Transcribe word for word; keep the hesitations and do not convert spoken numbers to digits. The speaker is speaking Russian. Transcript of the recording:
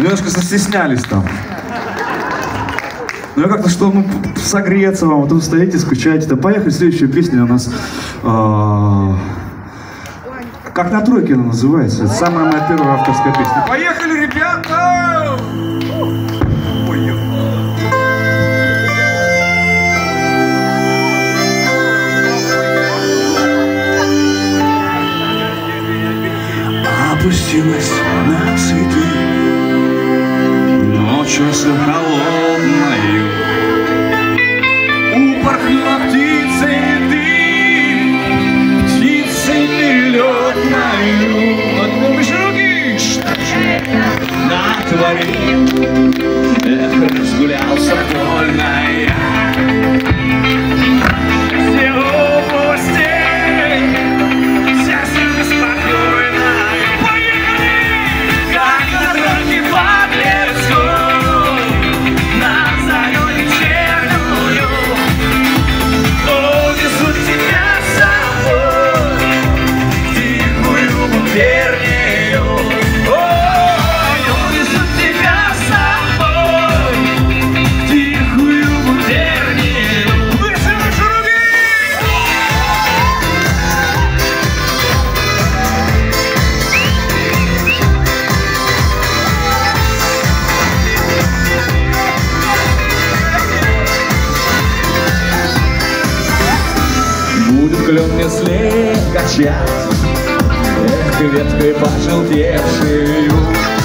Немножко застеснялись там. Ну я как-то, что, ну, согреться вам, а то вы стоите, скучаете. Да поехали, следующая песня у нас... Э, как на тройке она называется. Это самая моя первая авторская песня. Поехали, ребята! Опустилась на цветы, ночью холодною, упорхнула птицей ты, птицей перелетною. Поднимешь руки, что же натворил? Эх, разгулялся вольно я. Клен мне слегка чат, эх, веткой пожелтевшую.